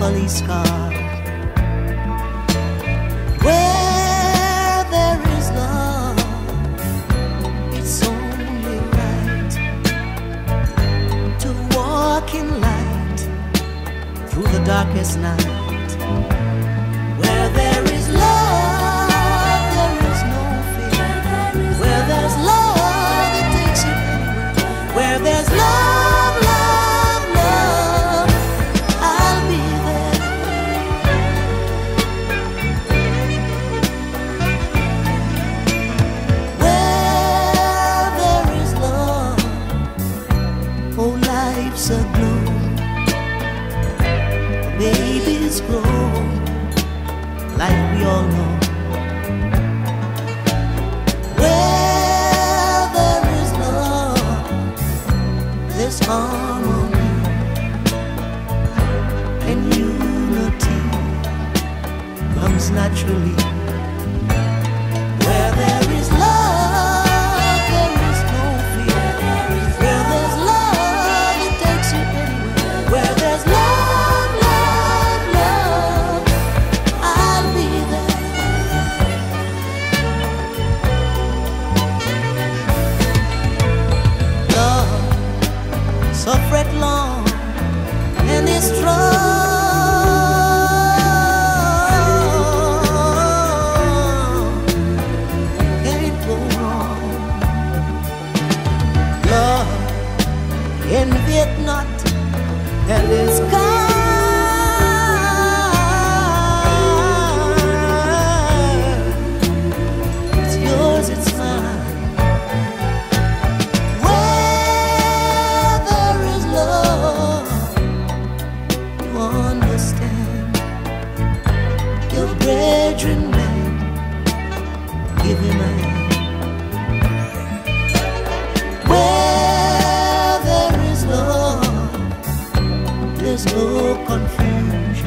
ugly scar. Where there is love, it's only right to walk in light through the darkest night. Where there is love, there is no fear. Where there's love, it takes you anywhere. Where there's love, love, love, I'll be there. Where there is love, oh, life's aglow. Babies grow, like we all know. Where there is love, there's harmony and unity comes naturally. Where there is love, there is no fear. Where there's love, it takes you anywhere. Where there's love, love, love, I'll be there. Love suffered long and is strong. Can't go wrong. Love envieth not and is kind. It's yours, it's mine. Where there is love, you understand. Your brethren man, give him a hand. Where there is love, there's no confusion.